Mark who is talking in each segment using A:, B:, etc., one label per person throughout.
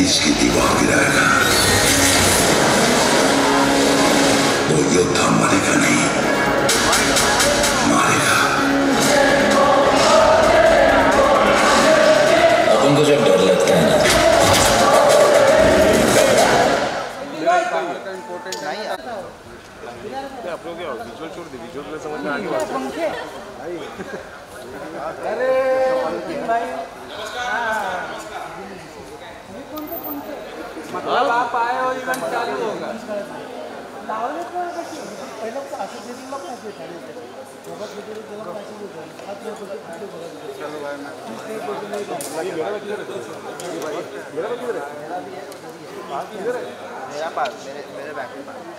A: तेज की दीवार गिराएगा वो योद्धा मरेगा नहीं, मारेगा। अपन को जब डर लगता है ना,
B: आप लोग क्या विजुअल छोड़ दे, विजुअल में समझ में आगे पंखे। अरे भाई मतलब आप आए और इवेंट चालू होगा। मेरा पास मेरे बैग के पास।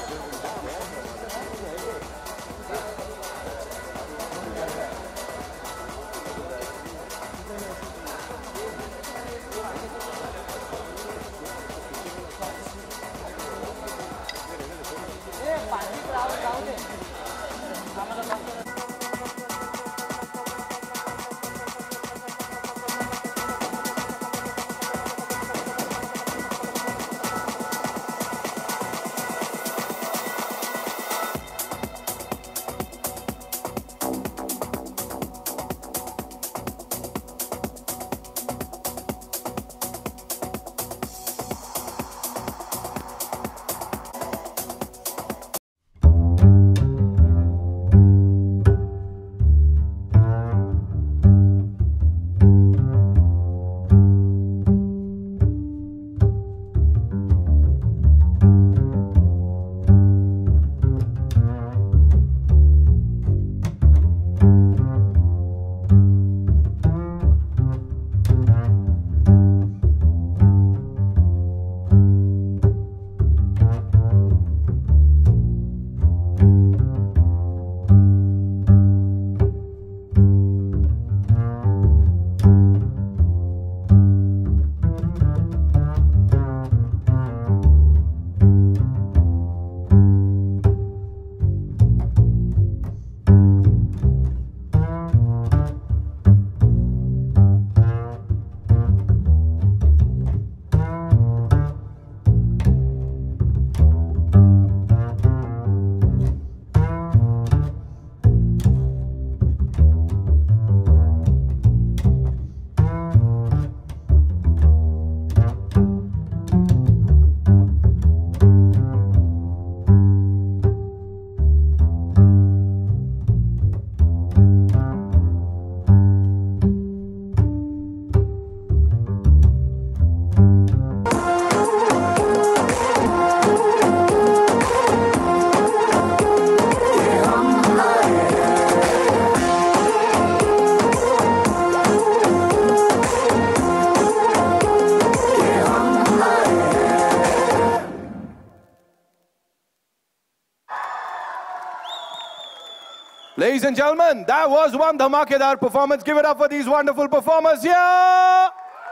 C: Ladies and gentlemen, that was one dhamakedar performance. Give it up for these wonderful performers here.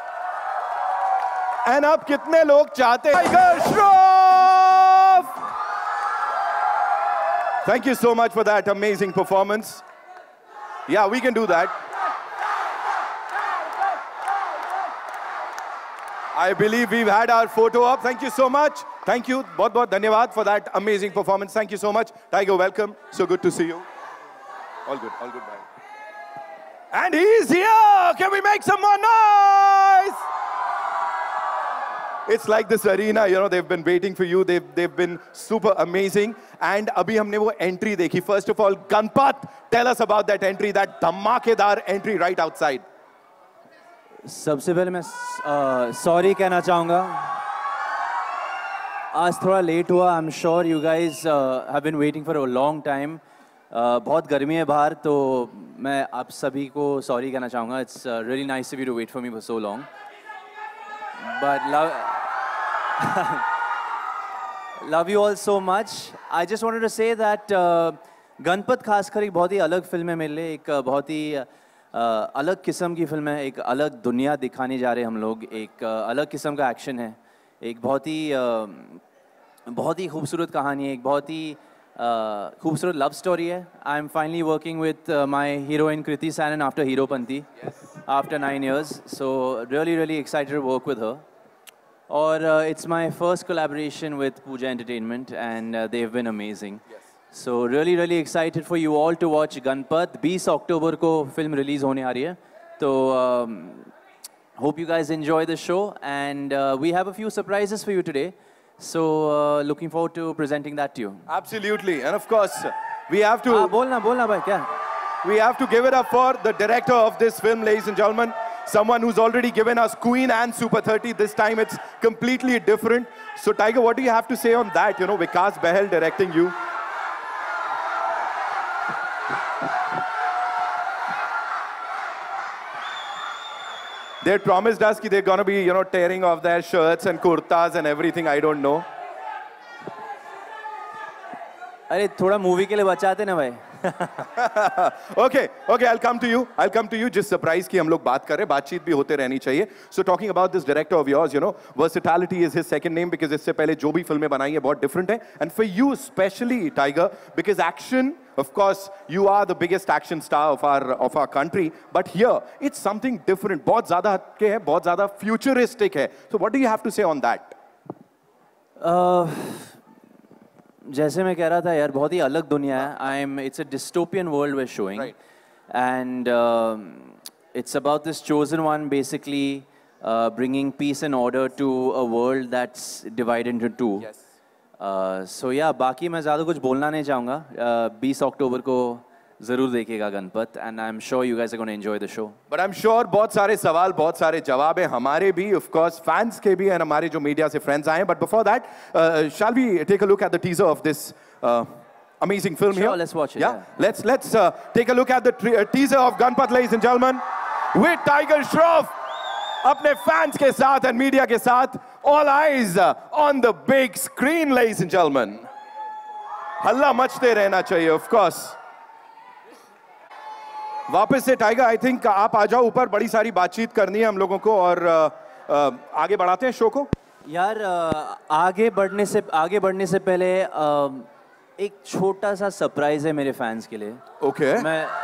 C: And अब कितने लोग चाहते हैं Tiger Shroff? Thank you so much for that amazing performance. Yeah, we can do that. I believe we've had our photo up. Thank you so much. Thank you. बहुत-बहुत धन्यवाद for that amazing performance. Thank you so much. Tiger, welcome. So good to see you. All good, bye. And he's here! Can we make some more noise? It's like this arena, you know, they've been waiting for you. They've been super amazing. And abhi humne wo entry dekhi. First of all, Ganpat, tell us about that entry, that dhamakedar entry right outside.
D: सबसे पहले मैं sorry कहना चाहूँगा. आज थोड़ा late हुआ. I'm sure you guys have been waiting for a long time. बहुत गर्मी है बाहर, तो मैं आप सभी को सॉरी कहना चाहूँगा. It's really nice of you to wait for me for so long. But love you all so much. I just wanted to say that Ganpat खासकर एक बहुत ही अलग फिल्म है मेरे लिए. एक बहुत ही अलग किस्म की फिल्म है. एक अलग दुनिया दिखाने जा रहे हैं हम लोग. एक अलग किस्म का एक्शन है. एक बहुत ही खूबसूरत कहानी है. एक बहुत ही खूबसूरत लव स्टोरी है. I am finally working with my heroine Kriti Sanon after Heropanti, after 9 years. So really excited to work with her. और it's my first collaboration with Pooja Entertainment and they've been amazing. So really excited for you all to watch Ganpat. 20 अक्टूबर को film release होने आ रही है, तो hope you guys enjoy the show and we have a few surprises for you today. So looking forward to presenting that to you.
C: Absolutely, and of course we have to.
D: बोलना भाई क्या?
C: We have to give it up for the director of this film, ladies and gentlemen. Someone who's already given us Queen and Super 30. This time it's completely different. So Tiger, what do you have to say on that? You know, Vikas Behel directing you. They promised us that they're going to be, you know, tearing off their shirts and kurtas and everything. I don't know.
D: अरे थोड़ा movie के लिए बचाते ना भाई.
C: Okay, I'll come to you. जिस surprise की हम लोग बात कर रहे हैं, बातचीत भी होते रहनी चाहिए. So talking about this director of yours, you know, versatility is his second name because इससे पहले जो भी फिल्में बनाई है बहुत different है. And for you especially, Tiger, because action, of course, you are the biggest action star of our country. But here, it's something different. बहुत ज़्यादा हटके है, बहुत ज़्यादा futuristic है. So what do you have to say on that?
D: जैसे मैं कह रहा था यार, बहुत ही अलग दुनिया है. It's a dystopian world we're showing,
C: right.
D: And it's about this chosen one basically bringing peace and order to a world that's divided into two.
C: Yes.
D: So yeah, बाकी मैं ज़्यादा कुछ बोलना नहीं चाहूँगा. 20 अक्टूबर को ज़रूर देखिएगा Ganpat, and I'm sure you guys are going to enjoy the show.
C: But I'm sure बहुत सारे सवाल, बहुत सारे जवाब हैं हमारे भी, of course, fans के भी, and हमारे जो मीडिया से friends आए हैं. But before that, shall we take a look at the teaser of this amazing film here?
D: Sure, let's watch it.
C: Yeah. Let's take a look at the teaser of Ganpat, ladies and gentlemen, with Tiger Shroff, अपने fans के साथ and media के साथ. All eyes on the big screen, ladies and gentlemen. हल्ला मचते रहना चाहिए, of course. वापस से टाइगर, आई थिंक आप आ जाओ ऊपर, बड़ी सारी बातचीत करनी है हम लोगों को और आगे बढ़ाते हैं शो को.
D: यार आगे बढ़ने से पहले एक छोटा सा सरप्राइज है मेरे फैंस के लिए.
C: ओके.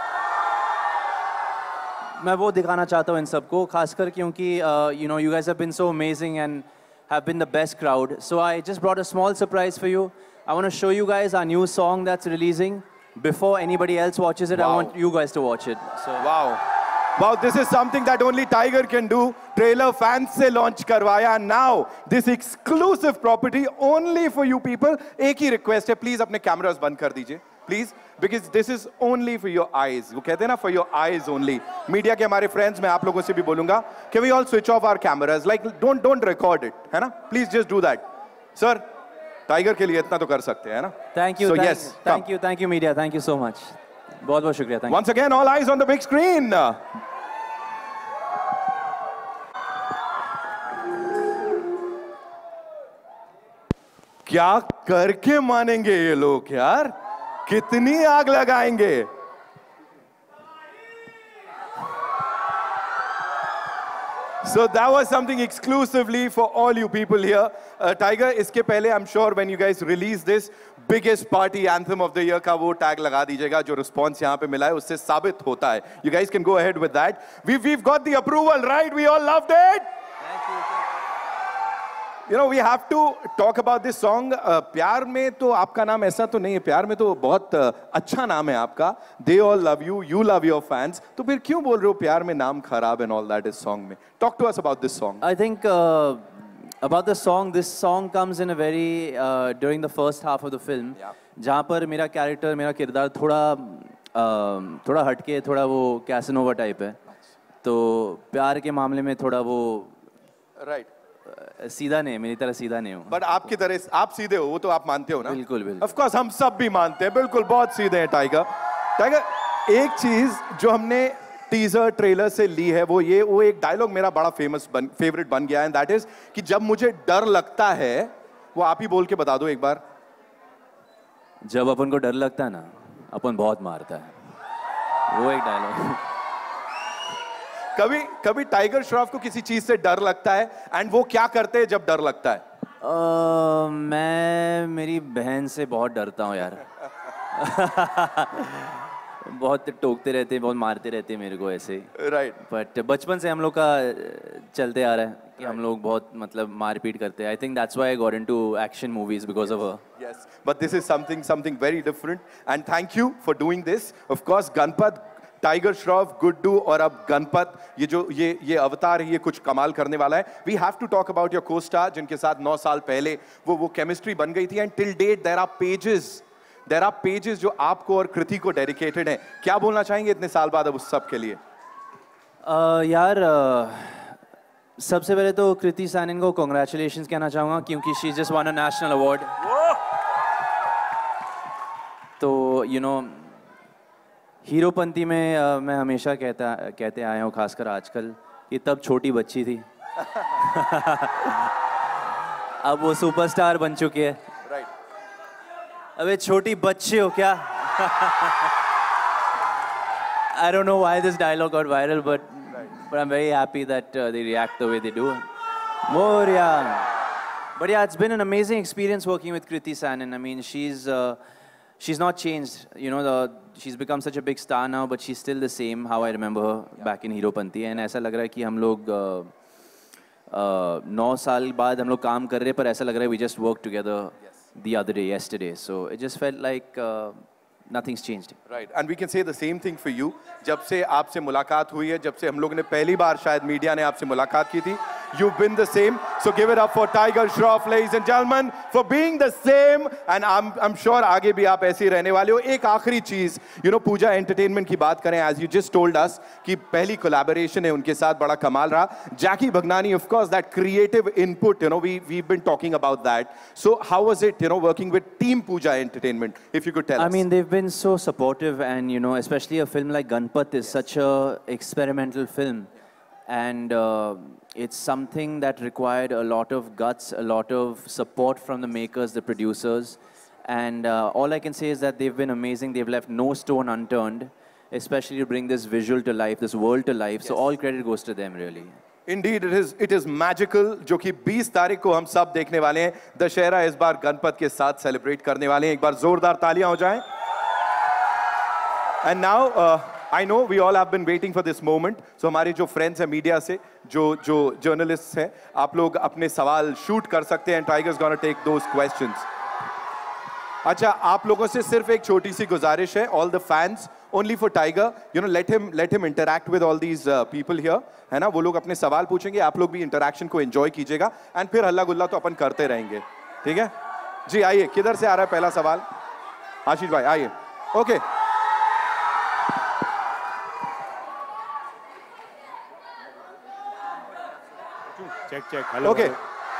D: मैं वो दिखाना चाहता हूँ इन सबको, खासकर क्योंकि you know, you guys have been so amazing and have been the best crowd. So I just brought a small surprise for you. I want to show you guys our new song that's releasing. Before anybody else watches it, wow. I want you guys to watch it. So.
C: Wow, this is something that only Tiger can do. Trailer fans se launch karwaya. Now, this exclusive property only for you people. एक ही request है, please अपने cameras बंद कर दीजिए, please, because this is only for your eyes. वो कहते हैं ना, for your eyes only. Media के हमारे friends, मैं आप लोगों से भी बोलूँगा, can we all switch off our cameras? Like, don't record it, है ना? Please just do that, sir. Tiger के लिए इतना तो कर सकते हैं ना.
D: Thank you, thank you media, thank you so much. बहुत शुक्रिया. Thank you.
C: Once again, all eyes on the big screen. क्या करके मानेंगे ये लोग यार, कितनी आग लगाएंगे. So that was something exclusively for all you people here. Tiger, इसके पहले I'm sure when you guys release this, biggest party anthem of the year का वो tag लगा दीजिएगा. जो response यहाँ पे मिला है उससे साबित होता है. You guys can go ahead with that. We've got the approval, right? We all loved it.
D: Thank you.
C: You know, we have to talk about this song. प्यार में तो आपका नाम ऐसा तो नहीं है, प्यार में तो बहुत अच्छा नाम है आपका. They all love you, you love your fans. तो फिर क्यों बोल रहे हो प्यार में नाम खराब and all that is song में? Talk to us about this song.
D: I think about the song, this song comes in a very during the first half of the film.
C: Yeah.
D: जहाँ पर मेरा character, मेरा किरदार थोड़ा हटके, थोड़ा वो कैसनोवा टाइप है. तो प्यार के मामले में थोड़ा वो
C: Right.
D: सीधा नहीं, मेरी तरह सीधा नहीं हूँ.
C: बट आपकी तरह आप सीधे हो, वो तो आप मानते हो ना.
D: बिल्कुल.
C: ऑफ कोर्स हम सब भी मानते हैं, बिल्कुल बहुत सीधे हैं टाइगर. एक चीज जो हमने टीजर ट्रेलर से ली है वो एक डायलॉग मेरा बड़ा फेवरेट बन गया है, दैट इज कि जब मुझे डर लगता है, वो आप ही बोल के बता दो एक बार.
D: जब अपन को डर लगता है ना, अपन बहुत मारता है. वो एक डायलॉग.
C: कभी टाइगर श्रॉफ को किसी चीज से डर लगता है एंड वो क्या करते हैं जब डर लगता है?
D: मैं मेरी बहन से बहुत डरता हूँ यार. बहुत टोकते रहते हैं, बहुत मारते रहते हैं मेरे को ऐसे.
C: राइट.
D: बट बचपन से हम लोग का चलते आ रहा है कि हम लोग बहुत मतलब मारपीट करते हैं. I think that's why I got into action movies because of her.
C: Yes, but this is something very different. And thank you for doing this. Of course, Ganpat, Tiger Shroff, Guddu और अब गणपत, ये अवतार है, ये कुछ कमाल करने वाला है. We have to talk about your co-star जिनके साथ 9 साल पहले वो केमिस्ट्री बन गई थी. And till date there are pages जो आपको और कृति को डेडिकेटेड हैं. क्या बोलना चाहेंगे इतने साल बाद अब उस सब के लिए?
D: यार सबसे पहले तो कृति सैनन को कॉन्ग्रेचुलेशंस कहना चाहूँगा क्योंकि she just won a national award. तो यू नो हीरोपंती में मैं हमेशा कहते आया हूँ, खासकर आजकल, कि तब छोटी बच्ची थी. अब वो सुपरस्टार बन चुकी है. अबे छोटी बच्ची हो क्या? I don't know why this dialogue got viral, but I'm very happy that they react the way they do. More, yeah. But yeah, it's been an amazing experience working with Kriti Sanon. I mean, she's not changed. You know, she's become such a big star now, but she's still the same how I remember her back in Heropanti. And ऐसा लग रहा है कि हम लोग 9 साल बाद हम लोग काम कर रहे हैं, पर ऐसा लग रहा है we just worked together the other day, yesterday. So it just felt like nothing's changed.
C: Right, and we can say the same thing for you. जब से आपसे मुलाकात हुई है, जब से हम लोग ने पहली बार शायद मीडिया ने आपसे मुलाकात की थी, you've been the same. So give it up for Tiger Shroff, ladies and gentlemen, for being the same. And I'm sure आगे भी आप ऐसे ही रहने वाले हो. एक आखिरी चीज, you know, पूजा एंटरटेनमेंट की बात करें, as you just told us कि पहली कोलैबोरेशन है उनके साथ, बड़ा कमाल रहा. Jackie Bhagnani, of course, that creative input, you know, we've been talking about that. So how was it, you know, working with Team Pooja Entertainment, if you could tell us?
D: I mean, they've been so supportive, and you know, especially a film like Ganpat is such a experimental film. And it's something that required a lot of guts, a lot of support from the makers, the producers. And all I can say is that they've been amazing. They've left no stone unturned, especially to bring this visual to life, this world to life. Yes. So all credit goes to them, really.
C: Indeed, it is magical, जो कि 20 तारीख को हम सब देखने वाले हैं. दशहरा इस बार गणपत के साथ सेलिब्रेट करने वाले हैं. एक बार जोरदार तालियां हो जाएं. And now, I know we all have been waiting for this moment. So हमारे जो friends हैं मीडिया से, जो journalists हैं, आप लोग अपने सवाल shoot कर सकते हैं. Tiger's gonna take those questions. अच्छा, आप लोगों से सिर्फ एक छोटी सी गुजारिश है. All the fans, only for Tiger, you know, let him interact with all these people here, है ना? वो लोग अपने सवाल पूछेंगे, आप लोग भी interaction को enjoy कीजिएगा. And फिर हल्ला गुल्ला तो अपन करते रहेंगे, ठीक है? जी आइए, किधर से आ रहा है पहला सवाल? आशीष भाई आइए. Okay.
B: Check. Hello.
C: Okay.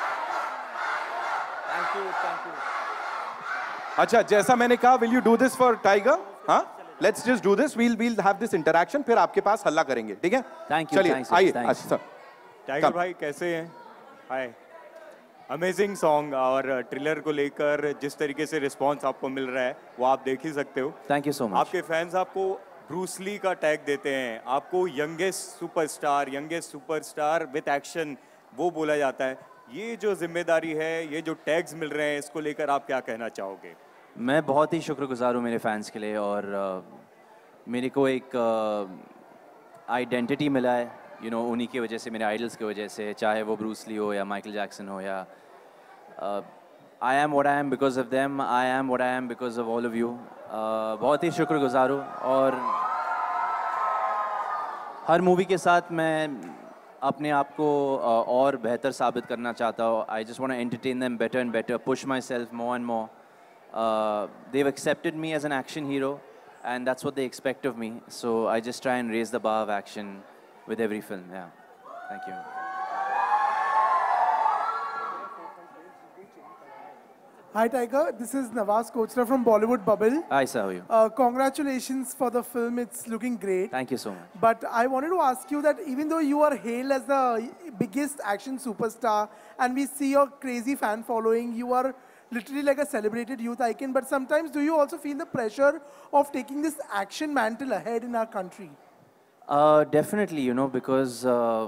D: Thank you.
C: अच्छा, जैसा मैंने कहा, will you do this for Tiger? हाँ? Let's just do this. We'll have this interaction. फिर आपके पास हल्ला करेंगे, ठीक है?
D: Thank you.
C: चलिए, आइए. अच्छा.
B: टाइगर भाई कैसे हैं? हाय. अमेजिंग सॉन्ग, और ट्रेलर को लेकर जिस तरीके से रिस्पांस आपको मिल रहा है वो आप देख ही सकते हो.
D: Thank you so much.
B: आपके फैंस आपको ब्रूस ली का टैग देते हैं, आपको यंगेस्ट सुपरस्टार विद एक्शन वो बोला जाता है. ये जो जिम्मेदारी है, ये जो टैग्स मिल रहे हैं, इसको लेकर आप क्या कहना चाहोगे?
D: मैं बहुत ही शुक्रगुजार हूँ मेरे फैंस के लिए, और मेरे को एक आइडेंटिटी मिला है, यू नो, उन्हीं की वजह से, मेरे आइडल्स की वजह से, चाहे वो ब्रूस ली हो या माइकल जैक्सन हो, या I am what I am because of them, I am what I am because of all of you. बहुत ही शुक्रगुजार हूँ, और हर मूवी के साथ मैं अपने आप को और बेहतर साबित करना चाहता हूँ. I just want to entertain them better and better, push my सेल्फ मोर more and. They've accepted me as an action hero, and that's what they expect of me. So I just try and raise the bar of action with every film. Yeah, thank you.
E: Hi Tiger, this is Nawaz Kochra from Bollywood Bubble.
D: Hi sir, how are you?
E: Congratulations for the film, it's looking great.
D: Thank you so much.
E: But I wanted to ask you that even though you are hailed as the biggest action superstar and we see your crazy fan following, you are literally like a celebrated youth icon, but sometimes do you also feel the pressure of taking this action mantle ahead in our country?
D: Definitely, you know, because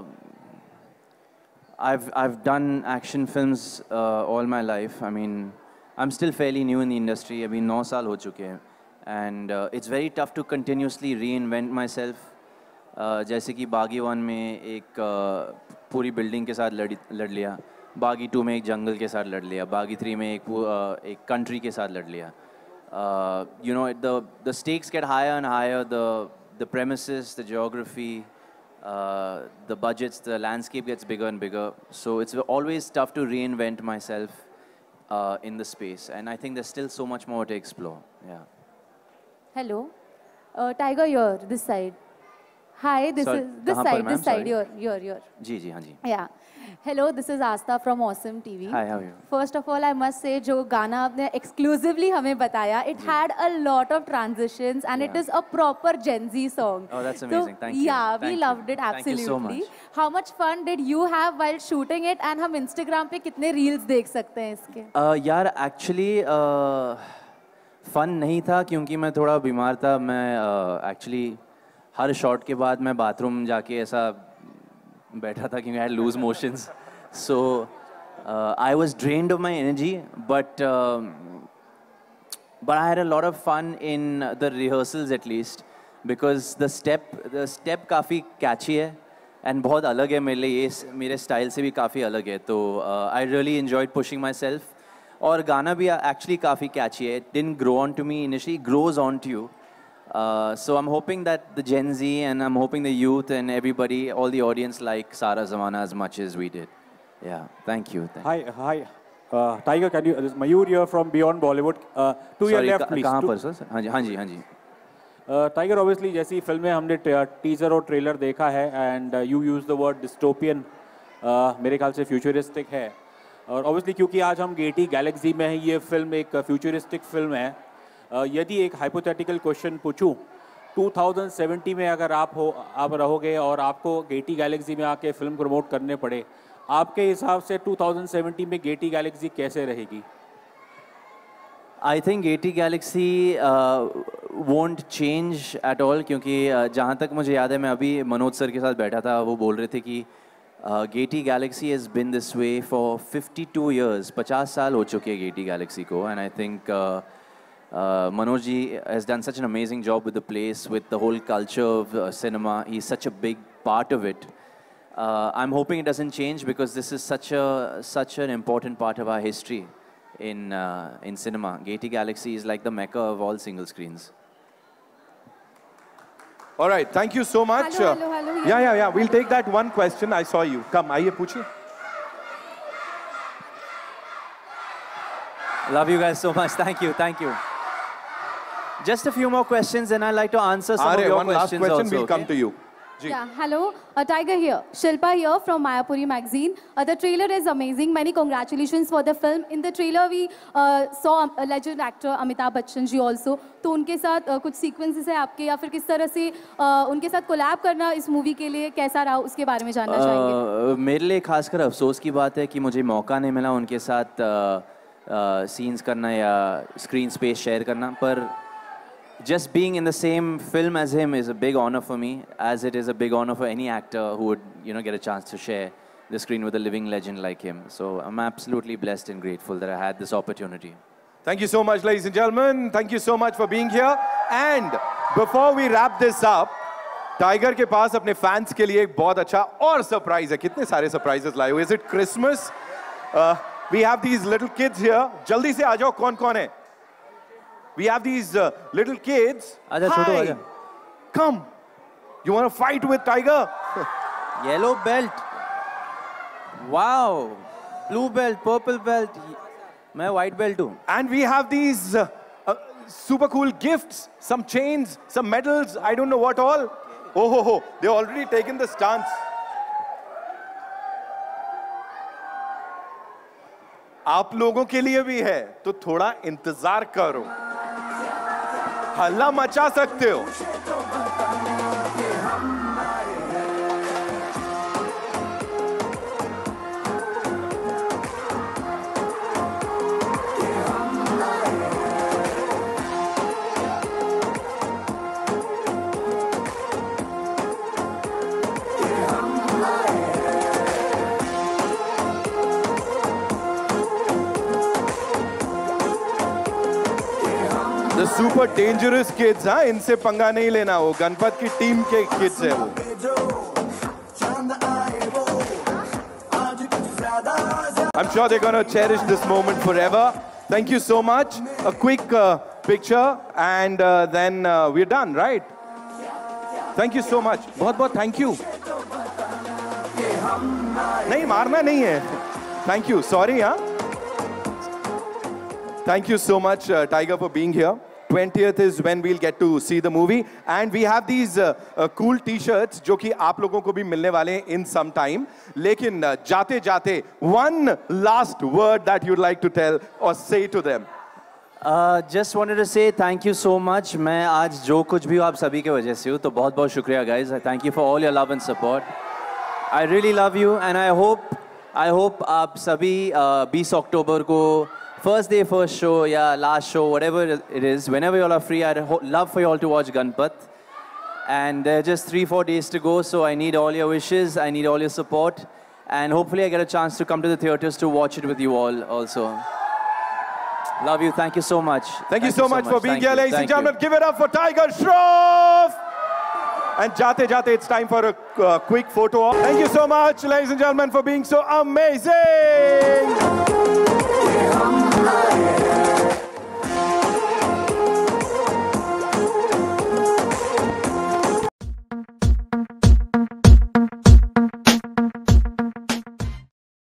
D: I've done action films all my life. I mean, I'm still fairly new in the industry. अभी 9 साल हो चुके हैं, and it's very tough to continuously reinvent myself. जैसे कि बागी 1 में एक पूरी बिल्डिंग के साथ लड़ लिया, बागी 2 में एक जंगल के साथ लड़ लिया, बागी 3 में एक कंट्री के साथ लड़ लिया. You know, the stakes get higher and higher, the premises, the geography, the budgets, the landscape gets bigger and bigger. So it's always tough to reinvent myself in the space. And I think there's still so much more to explore. Yeah.
F: Hello. Tiger, here, this side. Hi, this
D: Sorry,
F: is this
D: kahan par,
F: side,
D: ma'am?
F: this side,
D: Sorry.
F: here.
D: जी, हाँ जी.
F: Yeah. Hello, this is Asta from Awesome TV.
D: Hi, how are you?
F: First of all, I must say, जो गाना आपने exclusively हमें बताया, it had a lot of transitions and it
D: Yeah.
F: is a proper Gen Z song.
D: Oh, that's
F: So,
D: amazing. Thank you.
F: Yeah, we
D: Thank you.
F: loved it
D: Thank you
F: absolutely.
D: so much.
F: How much fun did you have while shooting it? And हम Instagram पे कितने reels देख सकते हैं इसके?
D: यार actually फ़न नहीं था क्योंकि मैं थोड़ा बीमार था. मैं एक्चुअली हर शॉट के बाद मैं बाथरूम जाके ऐसा बैठा था क्योंकि I loose motions. So I was drained of my energy but I had a lot of fun in the rehearsals at least because the step काफ़ी catchy है and बहुत अलग है मेरे लिए. ये मेरे स्टाइल से भी काफ़ी अलग है. तो I really enjoyed pushing myself. और गाना भी actually काफ़ी catchy है. It didn't grow on to me initially, it grows on to you. So I'm hoping that the Gen Z and I'm hoping the youth and everybody, all the audience like Sara Zamana as much as we did. Yeah, thank you.
G: Hi. Tiger, can you? This is Mayur here from Beyond Bollywood. To your left, please.
D: कहाँ पर sir? हाँ जी.
G: Tiger, obviously, जैसी फिल्में हमने teaser और trailer देखा है, and you use the word dystopian, मेरे ख्याल से फ्यूचरिस्टिक है. और obviously क्योंकि आज हम गेटी गैलेक्सी में हैं, ये फिल्म एक फ्यूचरिस्टिक फिल्म है. यदि एक हाइपोथेटिकल क्वेश्चन पूछूं, 2070 में अगर आप रहोगे और आपको गेटी गैलेक्सी में आके फिल्म प्रमोट करने पड़े, आपके हिसाब से 2070 में गेटी गैलेक्सी कैसे रहेगी?
D: I think Gaiety Galaxy won't change at all क्योंकि जहाँ तक मुझे याद है मैं अभी मनोज सर के साथ बैठा था, वो बोल रहे थे कि Gaiety Galaxy has been this way for 52 years. 50 साल हो चुके हैं गेटी गैलेक्सी को. And I think Manoj ji has done such an amazing job with the place, with the whole culture of cinema. He's such a big part of it. I'm hoping it doesn't change because this is such an important part of our history in cinema. Gaiety Galaxy is like the mecca of all single screens.
C: All right, thank you so much.
F: Hello.
C: Yeah. We'll take that one question. I saw you. Come, आइए पूछिए.
D: Love you guys so much. Thank you. Just a few more questions and I'd like to answer some of your
C: one last
D: questions
C: question
D: also.
C: will come to you.
F: Yeah, hello. Tiger here. Shilpa here from Mayapuri magazine. The trailer is amazing. Many congratulations for the film. In the trailer, we saw a legend actor Amitabh Bachchan ji also. तो उनके साथ कुछ sequences है आपके या फिर किस तरह से उनके साथ कोलैब करना इस मूवी के लिए कैसा रहा उसके बारे में जानना चाहेंगे.
D: मेरे लिए खासकर अफसोस की बात है कि मुझे मौका नहीं मिला उनके साथ सीन्स करना या स्क्रीन स्पेस शेयर करना. पर just being in the same film as him is a big honor for me, as it is a big honor for any actor who would, get a chance to share the screen with a living legend like him. So I'm absolutely blessed and grateful that I had this opportunity.
C: Thank you so much, ladies and gentlemen. Thank you so much for being here. And before we wrap this up, Tiger के पास अपने fans के लिए एक बहुत अच्छा और surprise है. कितने सारे surprises लाए हो? Is it Christmas? We have these little kids here. जल्दी से आ जाओ कौन-कौन है? We have these little kids.
D: आजा छोटू आजा.
C: Come. You want to fight with Tiger?
D: Yellow belt. Wow. Blue belt, purple belt. मैं white belt हूँ.
C: And we have these super cool gifts, some chains, some medals, I don't know what all. Oh, they've already taken the stance. आप लोगों के लिए भी है, तो थोड़ा इंतजार करो. हल्ला मचा सकते हो. The super dangerous kids, हाँ, इनसे पंगा नहीं लेना. वो गणपत की टीम के kids है वो. I'm sure they're going to cherish this moment forever. Thank you so much. A quick picture and then we're done, right? Thank you so much. बहुत thank you. नहीं मारना नहीं है. Thank you. Sorry, huh? Thank you so much, Tiger, for being here. 20th is when we'll get to see the movie, and we have these cool T-shirts जो कि आप लोगों को भी मिलने वाले हैं in some time. लेकिन जाते-जाते one last word that you'd like to tell or say to them.
D: Just wanted to say thank you so much. मैं आज जो कुछ भी हूँ आप सभी के वजह से हूँ, तो बहुत-बहुत शुक्रिया guys. Thank you for all your love and support. I really love you, and I hope आप सभी 20 अक्टूबर को first day, first show, yeah, last show, whatever it is, whenever you all are free, I'd love for you all to watch Ganpat. And there are just 3-4 days to go, so I need all your wishes, I need all your support, and hopefully I get a chance to come to the theaters to watch it with you all also. Love you, thank you so much.
C: Thank you so much for being here, ladies and gentlemen. Give it up for Tiger Shroff! And jate, it's time for a quick photo op. Thank you so much, ladies and gentlemen, for being so amazing!